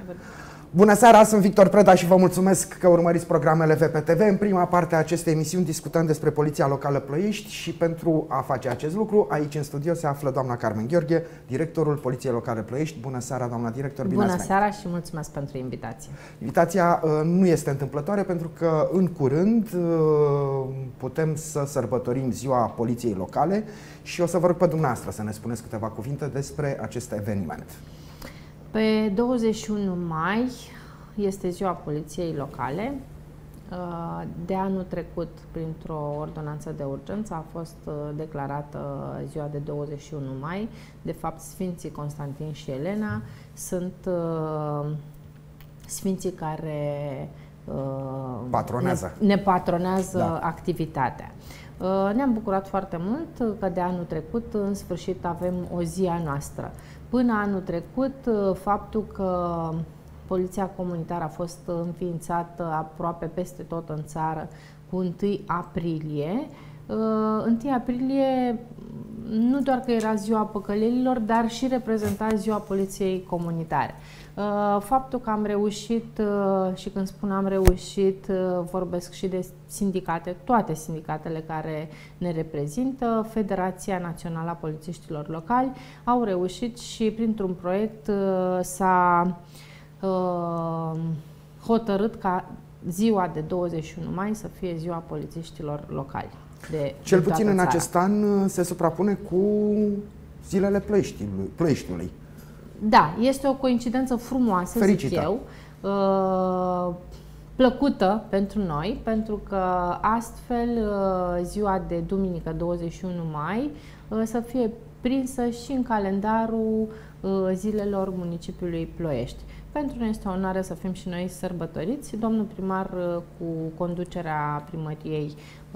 vedem. Bună seara, sunt Victor Preda și vă mulțumesc că urmăriți programele VPTV. În prima parte a acestei emisiuni discutăm despre Poliția Locală Ploiești și pentru a face acest lucru, aici în studio se află doamna Carmen Gheorghe, directorul Poliției Locale Ploiești. Bună seara, doamna director, bine ați venit. Bună seara și mulțumesc pentru invitație. Invitația nu este întâmplătoare pentru că în curând putem să sărbătorim Ziua Poliției Locale și o să vă rog pe dumneavoastră să ne spuneți câteva cuvinte despre acest eveniment. Pe 21 mai este Ziua Poliției Locale. De anul trecut, printr-o ordonanță de urgență, a fost declarată ziua de 21 mai. De fapt, Sfinții Constantin și Elena sunt sfinții care ne patronează activitatea. Ne-am bucurat foarte mult că de anul trecut, în sfârșit, avem o zi a noastră. Până anul trecut, faptul că Poliția Comunitară a fost înființată aproape peste tot în țară cu 1 aprilie. 1 aprilie nu doar că era ziua păcălelilor, dar și reprezenta ziua Poliției Comunitare. Faptul că am reușit, și când spun am reușit, vorbesc și de sindicate, toate sindicatele care ne reprezintă, Federația Națională a Polițiștilor Locali, au reușit și printr-un proiect s-a hotărât ca ziua de 21 mai să fie ziua polițiștilor locali. Cel puțin în acest an se suprapune cu zilele Ploieștiului. Da, este o coincidență frumoasă, fericită, zic eu, plăcută pentru noi, pentru că astfel ziua de duminică 21 mai să fie prinsă și în calendarul zilelor municipiului Ploiești. Pentru noi este o onoare să fim și noi sărbătoriți. Domnul primar, cu conducerea primăriei,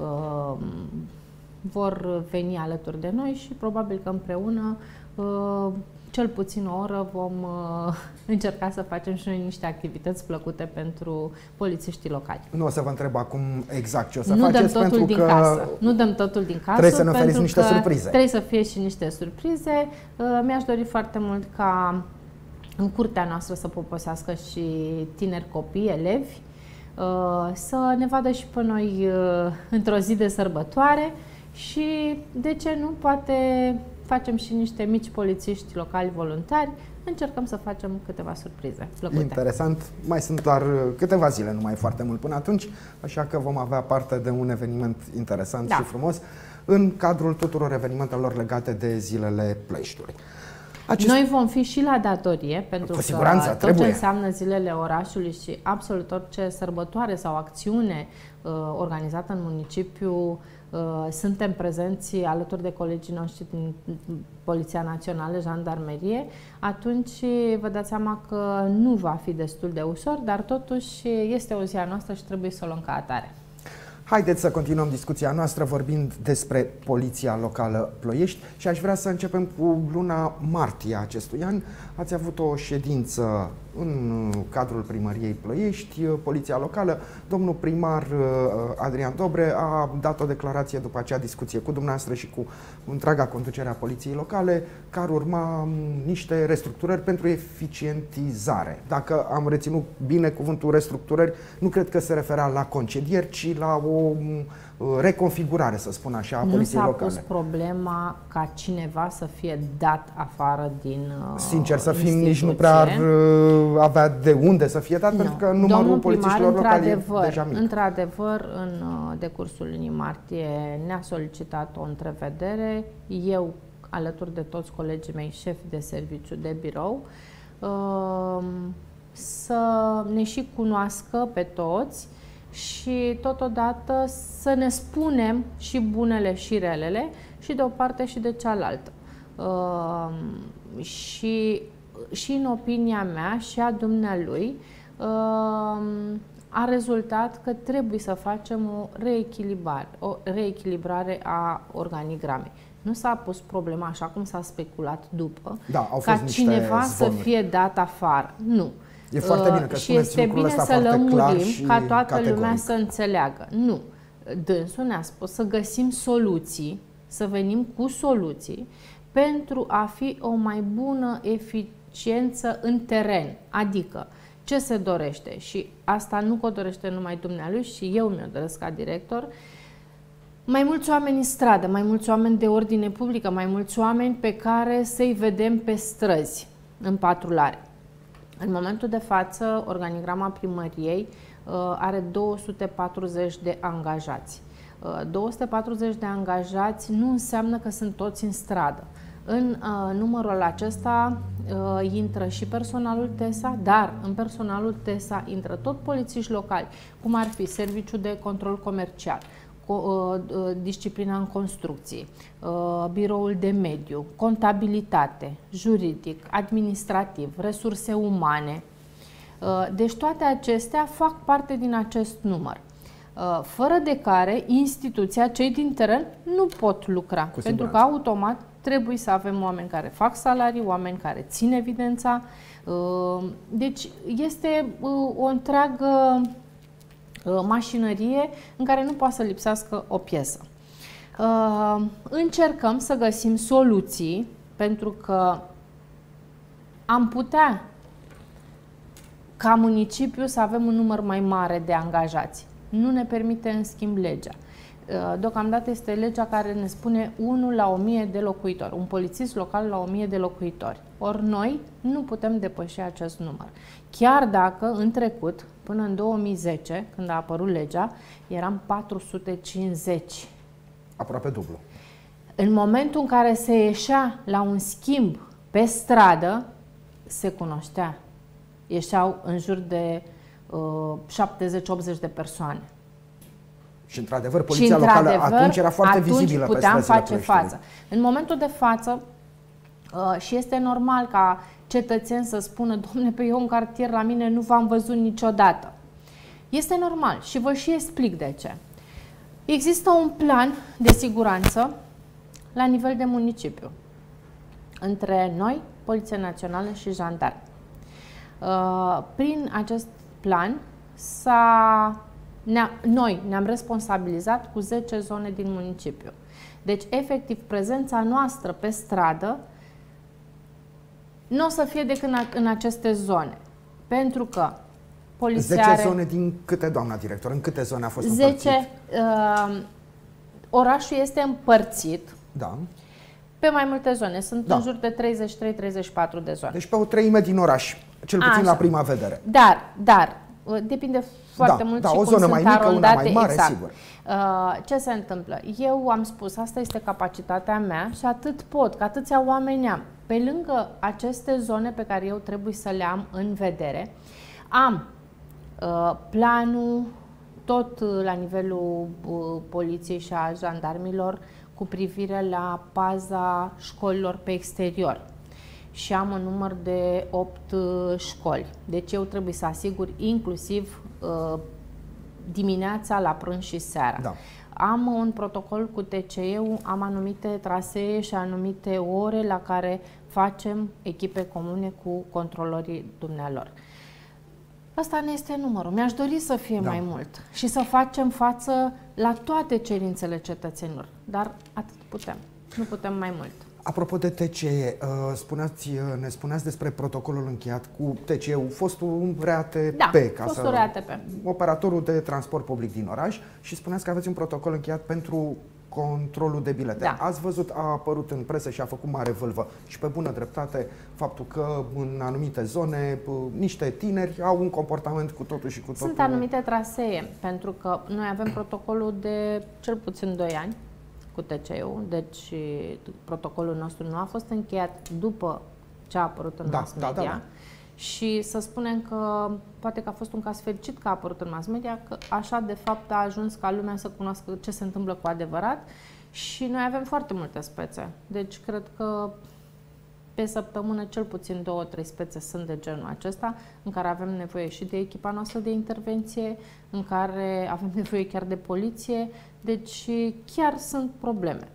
vor veni alături de noi și probabil că împreună, cel puțin o oră, vom încerca să facem și noi niște activități plăcute pentru polițiștii locali. Nu o să vă întreb acum exact ce o să faceți, pentru că nu dăm totul din casă. Trebuie să ne oferiți niște surprize. Trebuie să fie și niște surprize. Mi-aș dori foarte mult ca în curtea noastră să poposească și tineri copii, elevi, să ne vadă și pe noi într-o zi de sărbătoare și, de ce nu, poate facem și niște mici polițiști locali voluntari, încercăm să facem câteva surprize plăcute. Interesant, mai sunt doar câteva zile, nu mai foarte mult până atunci, așa că vom avea parte de un eveniment interesant și frumos în cadrul tuturor evenimentelor legate de zilele Ploieștiului. Noi vom fi și la datorie, pentru că tot ce înseamnă zilele orașului și absolut orice sărbătoare sau acțiune organizată în municipiu, suntem prezenți alături de colegii noștri din Poliția Națională, Jandarmerie, atunci vă dați seama că nu va fi destul de ușor, dar totuși este o zi a noastră și trebuie să o luăm ca atare. Haideți să continuăm discuția noastră vorbind despre Poliția Locală Ploiești și aș vrea să începem cu luna martie acestui an. Ați avut o ședință în cadrul Primăriei Ploiești, Poliția Locală. Domnul primar Adrian Dobre a dat o declarație după acea discuție cu dumneavoastră și cu întreaga conducere a Poliției Locale, că ar urma niște restructurări pentru eficientizare. Dacă am reținut bine cuvântul restructurări, nu cred că se referea la concedieri, ci la o reconfigurare, să spun așa, a Poliției Locale. Nu s-a pus problema ca cineva să fie dat afară din Sincer să fim, nici nu prea ar avea de unde să fie dat, pentru că numărul polițiștilor locali e deja mic. Într-adevăr, în decursul lunii martie ne-a solicitat o întrevedere, eu alături de toți colegii mei șefi de serviciu de birou, să ne și cunoască pe toți și totodată să ne spunem și bunele și relele, și de o parte și de cealaltă. Și în opinia mea și a dumnealui a rezultat că trebuie să facem o reechilibrare a organigramei. Nu s-a pus problema, așa cum s-a speculat după, ca cineva să fie dat afară. Nu. E foarte bine că și este bine să lămurim ca toată lumea să înțeleagă. Nu. Dânsul ne-a spus să găsim soluții, să venim cu soluții pentru a fi o mai bună eficiență în teren, adică ce se dorește, și asta nu o dorește numai dumnealui, și eu mi-o doresc ca director, mai mulți oameni în stradă, mai mulți oameni de ordine publică, mai mulți oameni pe care să-i vedem pe străzi în patrulare. În momentul de față, organigrama primăriei are 240 de angajați. 240 de angajați nu înseamnă că sunt toți în stradă. În numărul acesta intră și personalul TESA, dar în personalul TESA intră tot polițiști locali, cum ar fi Serviciul de Control Comercial, disciplina în construcții, biroul de mediu, contabilitate, juridic, administrativ, resurse umane. Deci toate acestea fac parte din acest număr, fără de care instituția, cei din teren, nu pot lucra, pentru că automat trebuie să avem oameni care fac salarii, oameni care țin evidența. Deci este o întreagă mașinărie în care nu poate să lipsească o piesă. Încercăm să găsim soluții, pentru că am putea ca municipiu să avem un număr mai mare de angajați. Nu ne permite, în schimb, legea. Deocamdată este legea care ne spune 1 la 1000 de locuitori, un polițist local la 1000 de locuitori. Ori noi nu putem depăși acest număr. Chiar dacă în trecut, până în 2010, când a apărut legea, eram 450. Aproape dublu. În momentul în care se ieșea la un schimb pe stradă, se cunoștea. Ieșeau în jur de 70-80 de persoane. Și într-adevăr, poliția locală atunci era foarte vizibilă pe străzile face față. În momentul de față, și este normal ca cetățeni să spună, dom'le, pe eu în cartier la mine nu v-am văzut niciodată. Este normal și vă și explic de ce. Există un plan de siguranță la nivel de municipiu între noi, Poliția Națională și jandarmi. Prin acest plan noi ne-am responsabilizat cu 10 zone din municipiu. Deci, efectiv, prezența noastră pe stradă nu o să fie decât în aceste zone. Pentru că poliția 10 zone din câte, doamna director? În câte zone a fost 10, împărțit? Orașul este împărțit pe mai multe zone. Sunt în jur de 33-34 de zone. Deci pe o treime din oraș, cel puțin la prima vedere. Dar depinde foarte mult și o cum zonă sunt mai mică, arondate, una mai mare, exact. sigur. Ce se întâmplă? Eu am spus, asta este capacitatea mea și atât pot, că atâția oameni am. Pe lângă aceste zone pe care eu trebuie să le am în vedere, am planul tot la nivelul poliției și a jandarmilor cu privire la paza școlilor pe exterior. Și am un număr de 8 școli. Deci eu trebuie să asigur inclusiv dimineața, la prânz și seara. Da. Am un protocol cu TCE-ul, am anumite trasee și anumite ore la care facem echipe comune cu controlorii dumnealor. Asta ne este numărul. Mi-aș dori să fie mai mult și să facem față la toate cerințele cetățenilor, dar atât putem. Nu putem mai mult. Apropo de TCE, ne spuneați despre protocolul încheiat cu TCE-ul, fostul RATP, fostul RATP, operatorul de transport public din oraș, și spuneați că aveți un protocol încheiat pentru controlul de bilete. Da. Ați văzut, a apărut în presă și a făcut mare vâlvă și pe bună dreptate faptul că în anumite zone niște tineri au un comportament cu totul și cu totul. Sunt anumite trasee, pentru că noi avem protocolul de cel puțin 2 ani cu TCE-ul, deci protocolul nostru nu a fost încheiat după ce a apărut în mass media. Și să spunem că poate că a fost un caz fericit că a apărut în mass media, că așa de fapt a ajuns ca lumea să cunoască ce se întâmplă cu adevărat și noi avem foarte multe spețe. Deci cred că pe săptămână cel puțin 2-3 spețe sunt de genul acesta, în care avem nevoie și de echipa noastră de intervenție, în care avem nevoie chiar de poliție, deci chiar sunt probleme.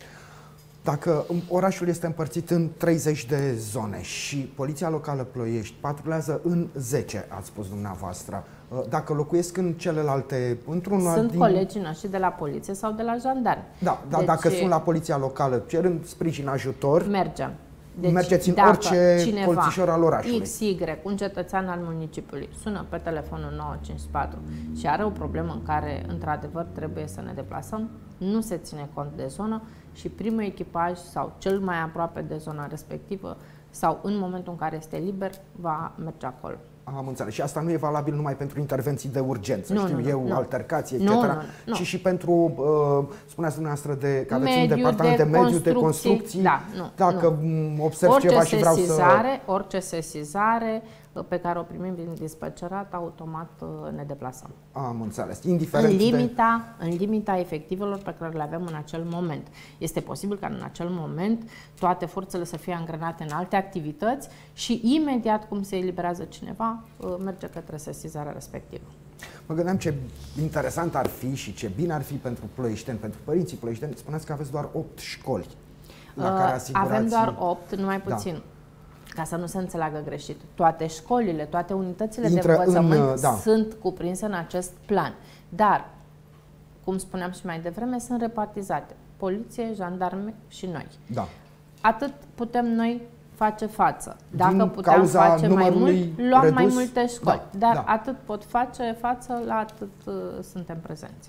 Dacă orașul este împărțit în 30 de zone și Poliția Locală Ploiești patrulează în 10, ați spus dumneavoastră, dacă locuiesc în celelalte, Sunt colegii noștri de la poliție sau de la jandarmi. Da, deci, dacă sunt la Poliția Locală cerând sprijin, ajutor... Mergem. Deci, mergeți în orice colțișor al orașului. XY, un cetățean al municipiului, sună pe telefonul 954 și are o problemă în care, într-adevăr, trebuie să ne deplasăm, nu se ține cont de zonă și primul echipaj sau cel mai aproape de zona respectivă sau în momentul în care este liber, va merge acolo. Am înțeles. Și asta nu e valabil numai pentru intervenții de urgență, altercații, etc., ci și pentru, spuneați dumneavoastră, că aveți un departament de mediu, de construcții, dacă observ ceva și vreau să... Orice sesizare pe care o primim din dispecerat, automat ne deplasăm. Am înțeles. Indiferent în limita efectivelor pe care le avem în acel moment. Este posibil ca în acel moment toate forțele să fie angrenate în alte activități și imediat cum se eliberează cineva, merge către sesizarea respectivă. Mă gândeam ce interesant ar fi și ce bine ar fi pentru ploieșteni, pentru părinții ploieșteni. Spuneați că aveți doar 8 școli la care asigurați... Avem doar 8, numai puțin. Da. Ca să nu se înțeleagă greșit. Toate școlile, toate unitățile de învățământ sunt cuprinse în acest plan. Dar, cum spuneam și mai devreme, sunt repartizate. Poliție, jandarme și noi. Da. Atât putem noi face față. Dacă putem face mai mult, luăm mai multe școli. Dar atât pot face față, la atât suntem prezenți.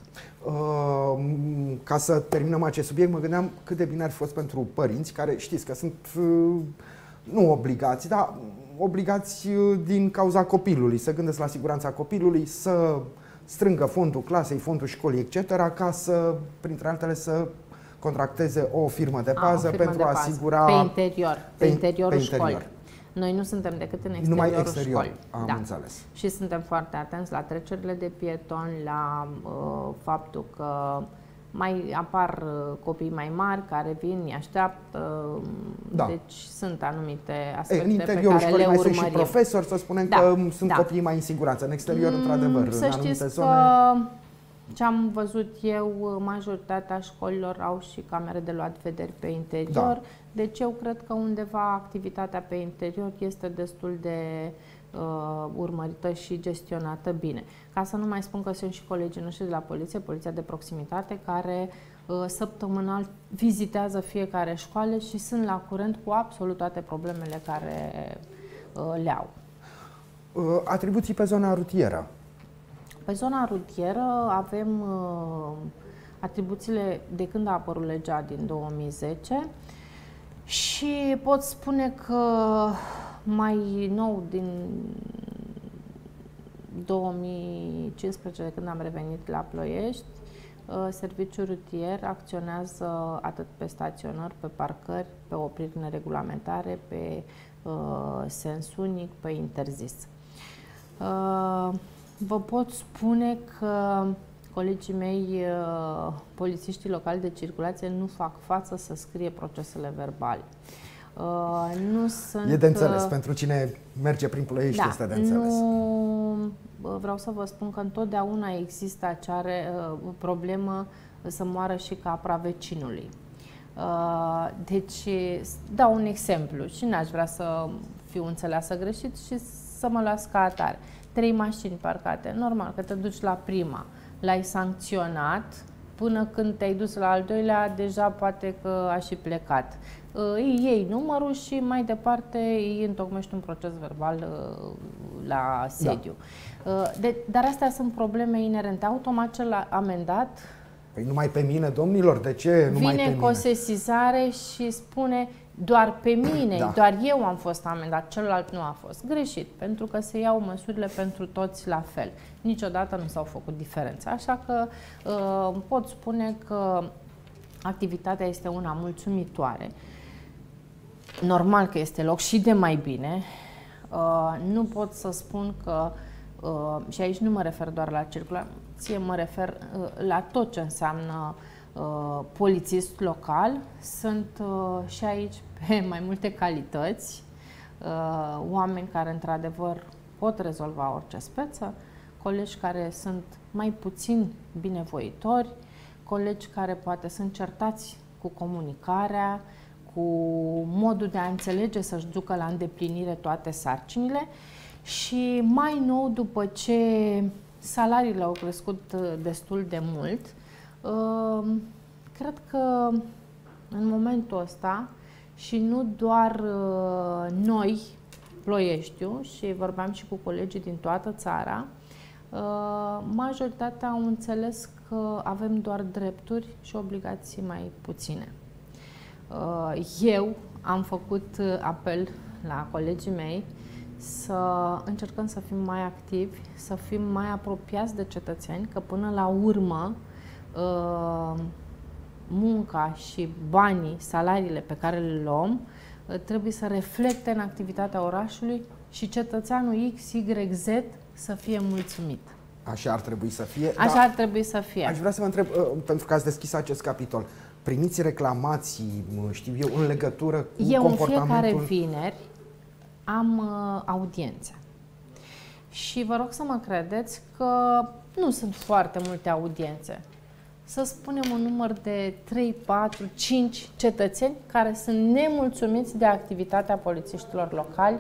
Ca să terminăm acest subiect, mă gândeam cât de bine ar fi fost pentru părinți, care știți că sunt... nu obligați, dar obligați din cauza copilului, să gândesc la siguranța copilului, să strângă fondul clasei, fondul școlii, etc., ca să, printre altele, să contracteze o firmă de pază pentru a asigura... Pe interiorul școlii. Noi nu suntem decât în exteriorul școlii. Am înțeles. Și suntem foarte atenți la trecerile de pietoni, la faptul că mai apar copii mai mari care vin, îi așteaptă, deci sunt anumite aspecte pe care le urmărim. Sunt și profesori, să spunem că sunt copiii mai în siguranță. În exterior, într-adevăr, în anumite zone... Ce am văzut eu, majoritatea școlilor au și camere de luat vederi pe interior, deci eu cred că undeva activitatea pe interior este destul de urmărită și gestionată bine. Ca să nu mai spun că sunt și colegii noștri de la poliție, poliția de proximitate, care săptămânal vizitează fiecare școală și sunt la curent cu absolut toate problemele care le au. Atribuții pe zona rutieră. Pe zona rutieră avem atribuțiile de când a apărut legea din 2010 și pot spune că mai nou, din 2015, de când am revenit la Ploiești, serviciul rutier acționează atât pe staționări, pe parcări, pe opriri neregulamentare, pe sens unic, pe interzis. Vă pot spune că colegii mei, polițiștii locali de circulație, nu fac față să scrie procesele verbale. Nu sunt... E de înțeles. Pentru cine merge prin Ploiești este de înțeles. Vreau să vă spun că întotdeauna există acea problemă să moară și capra vecinului. Deci, dau un exemplu și n-aș vrea să fiu înțeleasă greșit și să mă las ca atare. 3 mașini parcate, normal că te duci la prima, l-ai sancționat, până când te-ai dus la al doilea, deja poate că a și plecat. Îi iei numărul și mai departe îi întocmești un proces verbal la sediu. Dar astea sunt probleme inerente. Automat cel amendat... Păi numai pe mine, domnilor, de ce numai pe mine? Vine cu o sesizare și spune doar pe mine, doar eu am fost amendat, celălalt nu a fost. Greșit, pentru că se iau măsurile pentru toți la fel. Niciodată nu s-au făcut diferențe. Așa că pot spune că activitatea este una mulțumitoare. Normal că este loc și de mai bine. Nu pot să spun că, și aici nu mă refer doar la circulație, mă refer la tot ce înseamnă polițist local. Sunt și aici pe mai multe calități, oameni care într-adevăr pot rezolva orice speță, colegi care sunt mai puțin binevoitori, colegi care poate sunt certați cu comunicarea, cu modul de a înțelege să-și ducă la îndeplinire toate sarcinile și mai nou, după ce salariile au crescut destul de mult, cred că în momentul ăsta și nu doar noi, Ploieștiu, și vorbeam și cu colegii din toată țara, majoritatea au înțeles că avem doar drepturi și obligații mai puține. Eu am făcut apel la colegii mei să încercăm să fim mai activi, să fim mai apropiați de cetățeni, că până la urmă munca și banii, salariile pe care le luăm trebuie să reflecte în activitatea orașului și cetățeanul X, Y, Z să fie mulțumit. Așa ar trebui să fie. Așa ar trebui să fie. Aș vrea să vă întreb, pentru că ați deschis acest capitol, primiți reclamații, știu eu, în legătură cu comportamentul? Eu în fiecare vineri am audiențe. Și vă rog să mă credeți că nu sunt foarte multe audiențe. Să spunem un număr de 3, 4, 5 cetățeni care sunt nemulțumiți de activitatea polițiștilor locali,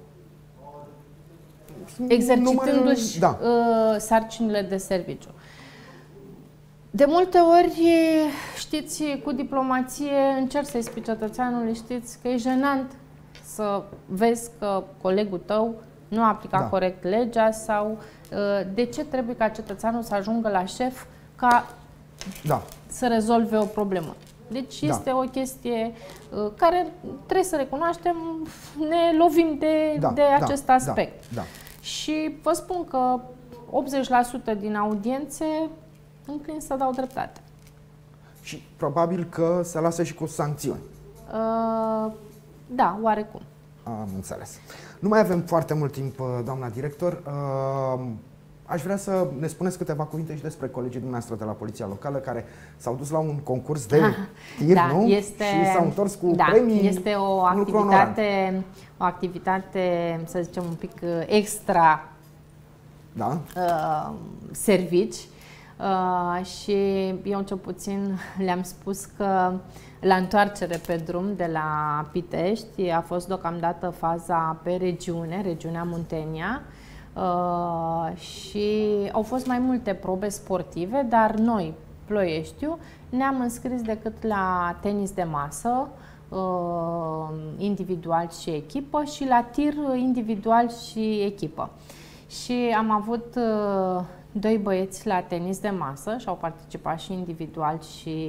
exercitându-și sarcinile de serviciu. De multe ori, știți, cu diplomație încerci să-i spui cetățeanului, știți, că e jenant să vezi că colegul tău nu a aplicat corect legea sau de ce trebuie ca cetățeanul să ajungă la șef ca să rezolve o problemă. Deci este o chestie care trebuie să recunoaștem, ne lovim de acest aspect. Și vă spun că 80% din audiențe înclin să dau dreptate. Și probabil că se lasă și cu sancțiuni. Da, oarecum. Am înțeles. Nu mai avem foarte mult timp, doamna director. Aș vrea să ne spuneți câteva cuvinte și despre colegii dumneavoastră de la Poliția Locală care s-au dus la un concurs de tir, nu? Și s-au întors cu premii. Este o activitate, să zicem, un pic extra servici. Și eu cel puțin le-am spus că la întoarcere pe drum de la Pitești a fost deocamdată faza pe regiunea Muntenia, și au fost mai multe probe sportive, dar noi, Ploieștiu, ne-am înscris decât la tenis de masă, individual și echipă, și la tir individual și echipă. Și am avut doi băieți la tenis de masă și au participat și individual și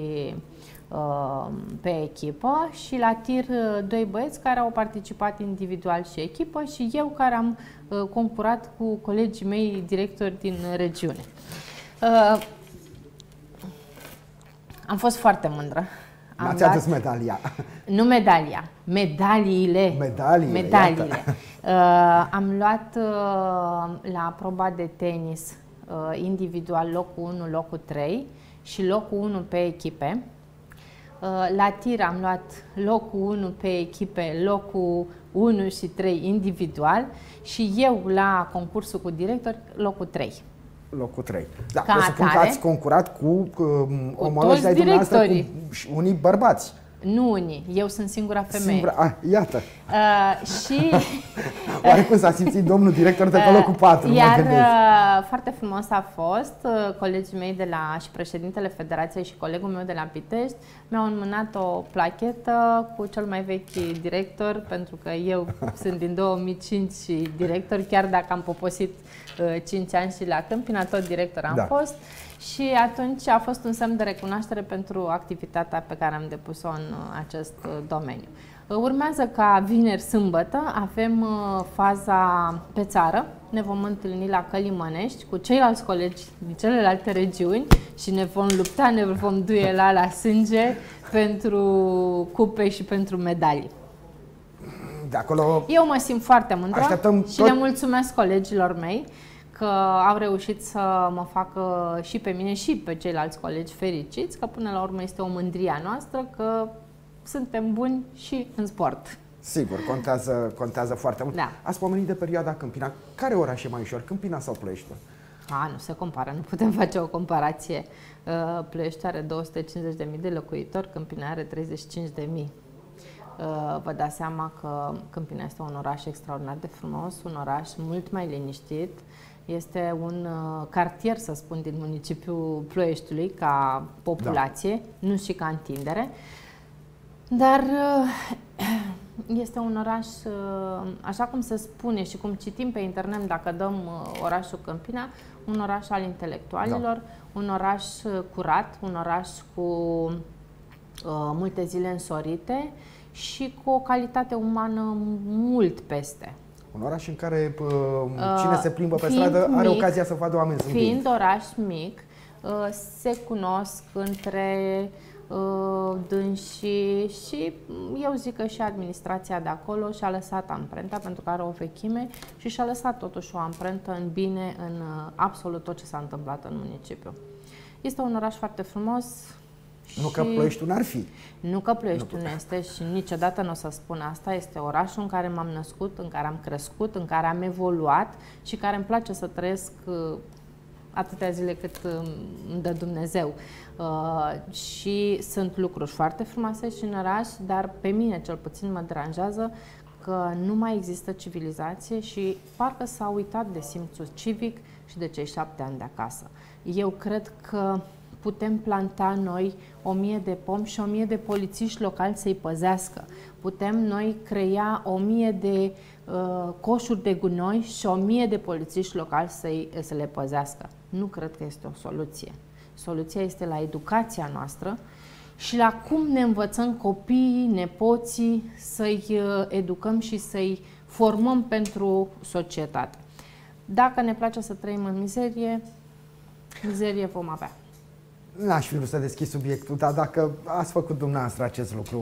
pe echipă, și la tir doi băieți care au participat individual și echipă, și eu care am concurat cu colegii mei directori din regiune. Am fost foarte mândră. N-ați adus medalia. Nu medalia, medaliile. Medaliile. Am luat la proba de tenis individual locul 1, locul 3 și locul 1 pe echipe. La tir am luat locul 1 pe echipe, locul 1 și 3 individual, și eu la concursul cu directori locul 3. Locul 3. Da, presupun că ați concurat cu omologi ai dumneavoastră, cu unii bărbați. Nu unii, eu sunt singura femeie. Iată. Și oarecum s-a simțit domnul director de pe locul 4, iar foarte frumos a fost, colegii mei și președintele Federației și colegul meu de la Pitești mi-au înmânat o plachetă cu cel mai vechi director, pentru că eu sunt din 2005 și director, chiar dacă am poposit 5 ani și la Câmpina, tot director am fost. Și atunci a fost un semn de recunoaștere pentru activitatea pe care am depus-o în acest domeniu. Urmează ca vineri, sâmbătă, avem faza pe țară. Ne vom întâlni la Călimănești cu ceilalți colegi din celelalte regiuni și ne vom lupta, ne vom duela la sânge pentru cupe și pentru medalii. De acolo eu mă simt foarte mândră și le mulțumesc colegilor mei că au reușit să mă facă și pe mine și pe ceilalți colegi fericiți, că până la urmă este o mândrie a noastră că suntem buni și în sport. Sigur, contează foarte mult. Ați pomenit de perioada Câmpina. Care oraș e mai ușor, Câmpina sau Ploieștiul? Nu se compară, nu putem face o comparație. Ploieștiul are 250.000 de locuitori, Câmpina are 35.000. Vă dați seama că Câmpina este un oraș extraordinar de frumos, un oraș mult mai liniștit. Este un cartier, să spun, din municipiul Ploieștiului ca populație, nu și ca întindere. Dar Este un oraș, așa cum se spune și cum citim pe internet dacă dăm orașul Câmpina, un oraș al intelectualilor, un oraș curat, un oraș cu multe zile însorite și cu o calitate umană mult peste. Un oraș în care cine se plimbă pe stradă are ocazia să vadă oameni zâmbind. Fiind oraș mic, se cunosc între dânsii și eu zic că și administrația de acolo și-a lăsat amprenta pentru că are o vechime și și-a lăsat totuși o amprentă în bine în absolut tot ce s-a întâmplat în municipiu. Este un oraș foarte frumos. Nu că Ploieștiul n-ar fi. Nu că Ploieștiul nu este și niciodată nu o să spun asta. Este orașul în care m-am născut, în care am crescut, în care am evoluat și care îmi place să trăiesc atâtea zile cât îmi dă Dumnezeu. Și sunt lucruri foarte frumoase și în oraș, dar pe mine cel puțin mă deranjează că nu mai există civilizație și parcă s-a uitat de simțul civic și de cei 7 ani de acasă. Eu cred că putem planta noi 1000 de pomi și 1000 de polițiști locali să-i păzească. Putem noi crea 1000 de coșuri de gunoi și 1000 de polițiști locali să le păzească. Nu cred că este o soluție. Soluția este la educația noastră și la cum ne învățăm copiii, nepoții, să-i educăm și să-i formăm pentru societate. Dacă ne place să trăim în mizerie, mizerie vom avea. N-aș fi vrut să deschid subiectul, dar dacă ați făcut dumneavoastră acest lucru,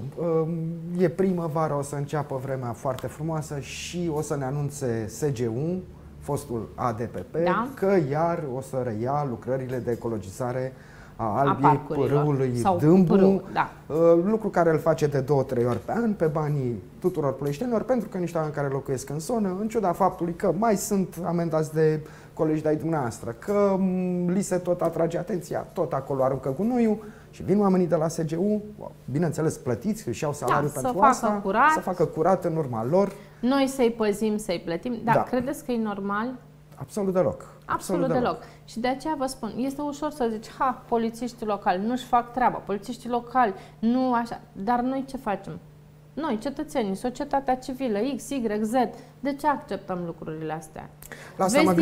e primăvară, o să înceapă vremea foarte frumoasă și o să ne anunțe SGU, fostul ADPP, că iar o să reia lucrările de ecologizare a Albiei, Pârâului Dâmbu, lucru care îl face de 2-3 ori pe an pe banii tuturor ploieștenilor, pentru că niște oameni care locuiesc în zonă, în ciuda faptului că mai sunt amendați de colegi de-ai dumneavoastră, că li se tot atrage atenția, tot acolo aruncă gunoiul și vin oamenii de la SGU, bineînțeles plătiți, își iau salariul pentru asta, să facă curat în urma lor. Noi să-i păzim, să-i plătim, dar credeți că e normal? Absolut deloc. Absolut deloc. Și de aceea vă spun, este ușor să zici, polițiștii locali nu-și fac treaba, polițiștii locali nu așa, dar noi ce facem? Noi, cetățenii, societatea civilă, X, Y, Z, de ce acceptăm lucrurile astea? Vezi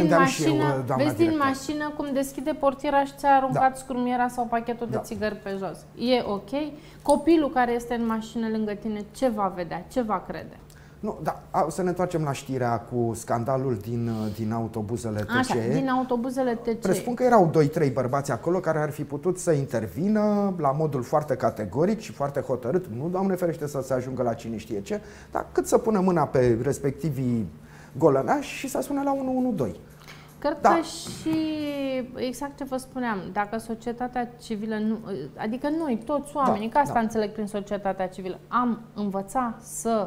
din mașină cum deschide portiera și ți-a aruncat scrumiera sau pachetul de țigări pe jos. E ok? Copilul care este în mașină lângă tine, ce va vedea? Ce va crede? Nu, să ne întoarcem la știrea cu scandalul din autobuzele TCE. Așa, din autobuzele TCE. Presupun că erau 2-3 bărbați acolo care ar fi putut să intervină la modul foarte categoric și foarte hotărât. Nu, Doamne ferește, să se ajungă la cine știe ce, dar cât să pună mâna pe respectivii golănași și să sune la 112. Cred că și exact ce vă spuneam, dacă societatea civilă, adică noi, toți oamenii, că asta înțeleg prin societatea civilă, am învățat să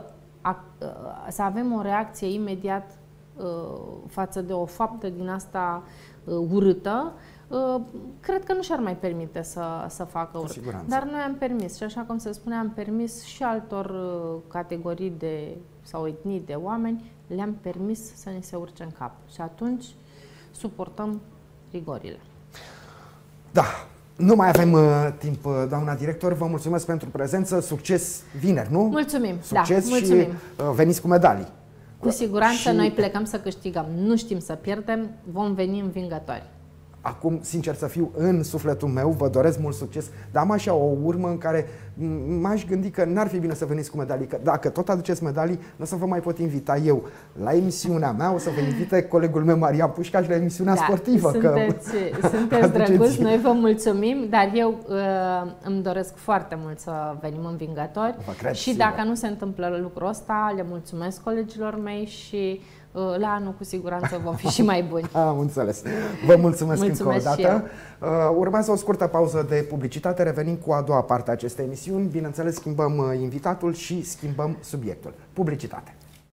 avem o reacție imediat față de o faptă din asta urâtă, cred că nu și-ar mai permite să facă urât. Dar noi am permis și așa cum se spune, am permis și altor categorii sau etnii de oameni, le-am permis să ne se urce în cap. Și atunci suportăm rigorile. Da. Nu mai avem timp, doamna director. Vă mulțumesc pentru prezență. Succes vineri, nu? Mulțumim. Succes mulțumim. Și veniți cu medalii. Cu siguranță noi plecăm să câștigăm. Nu știm să pierdem, vom veni învingători. Acum, sincer să fiu, în sufletul meu, vă doresc mult succes, dar am așa o urmă în care m-aș gândi că n-ar fi bine să veniți cu medalii, că dacă tot aduceți medalii, nu o să vă mai pot invita eu la emisiunea mea, o să vă invite colegul meu Marian Pușcaș la emisiunea sportivă. Sunteți drăguți, noi vă mulțumim, dar eu îmi doresc foarte mult să venim învingători și dacă nu se întâmplă lucrul ăsta, le mulțumesc colegilor mei și la anul cu siguranță vom fi și mai buni. Am înțeles. Vă mulțumesc încă o dată. Urmează o scurtă pauză de publicitate, revenim cu a doua parte a acestei emisiuni. Bineînțeles, schimbăm invitatul și schimbăm subiectul. Publicitate.